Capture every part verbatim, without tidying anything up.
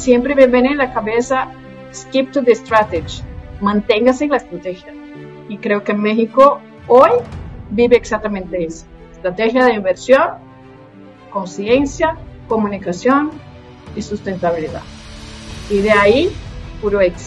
siempre me viene en la cabeza, skip to the strategy, manténgase en la estrategia. Y creo que México hoy vive exactamente eso. Estrategia de inversión, conciencia, comunicación y sustentabilidad. Y de ahí, puro éxito.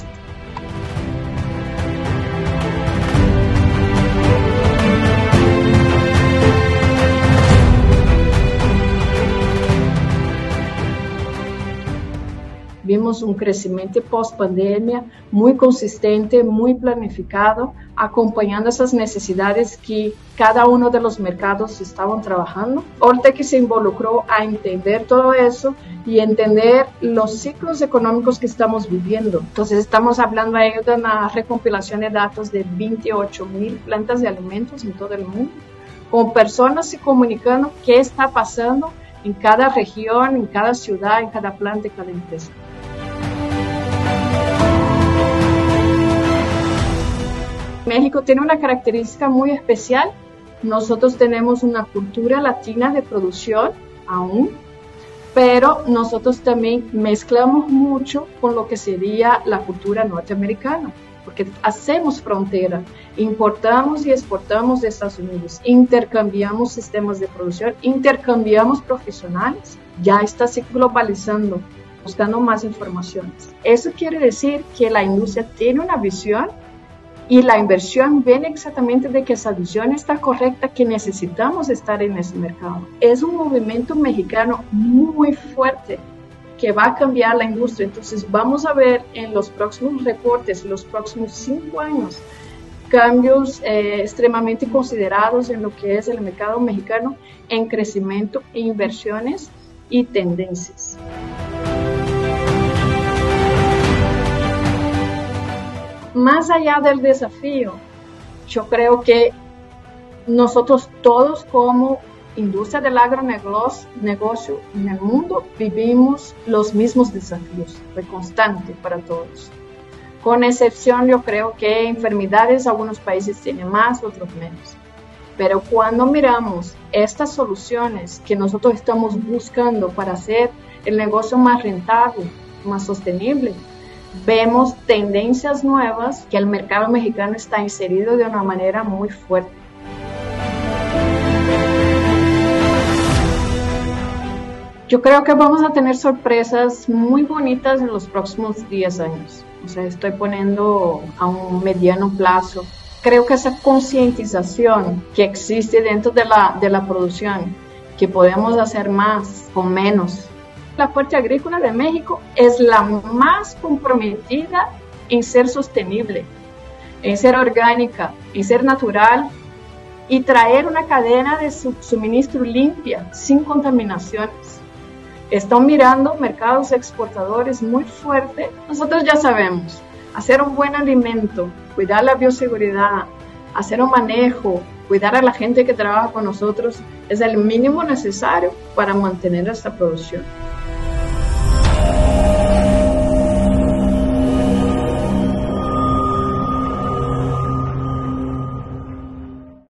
Vimos un crecimiento post-pandemia muy consistente, muy planificado, acompañando esas necesidades que cada uno de los mercados estaban trabajando. Ortec se involucró a entender todo eso y entender los ciclos económicos que estamos viviendo. Entonces estamos hablando ahí de una recompilación de datos de veintiocho mil plantas de alimentos en todo el mundo, con personas se comunicando qué está pasando en cada región, en cada ciudad, en cada planta, en cada empresa. México tiene una característica muy especial. Nosotros tenemos una cultura latina de producción aún, pero nosotros también mezclamos mucho con lo que sería la cultura norteamericana, porque hacemos frontera, importamos y exportamos de Estados Unidos, intercambiamos sistemas de producción, intercambiamos profesionales, ya está se globalizando, buscando más informaciones. Eso quiere decir que la industria tiene una visión y la inversión viene exactamente de que esa visión está correcta, que necesitamos estar en ese mercado. Es un movimiento mexicano muy fuerte que va a cambiar la industria. Entonces vamos a ver en los próximos reportes, los próximos cinco años, cambios eh, extremadamente considerados en lo que es el mercado mexicano en crecimiento, inversiones y tendencias. Más allá del desafío, yo creo que nosotros todos como industria del agronegocio en el mundo vivimos los mismos desafíos, de constante para todos. Con excepción, yo creo que enfermedades algunos países tienen más, otros menos. Pero cuando miramos estas soluciones que nosotros estamos buscando para hacer el negocio más rentable, más sostenible, vemos tendencias nuevas que el mercado mexicano está inserido de una manera muy fuerte. Yo creo que vamos a tener sorpresas muy bonitas en los próximos diez años. O sea, estoy poniendo a un mediano plazo. Creo que esa concientización que existe dentro de la, de la producción, que podemos hacer más con menos. La Fuerte Agrícola de México es la más comprometida en ser sostenible, en ser orgánica, en ser natural y traer una cadena de suministro limpia, sin contaminaciones. Están mirando mercados exportadores muy fuertes. Nosotros ya sabemos, hacer un buen alimento, cuidar la bioseguridad, hacer un manejo, cuidar a la gente que trabaja con nosotros es el mínimo necesario para mantener esta producción.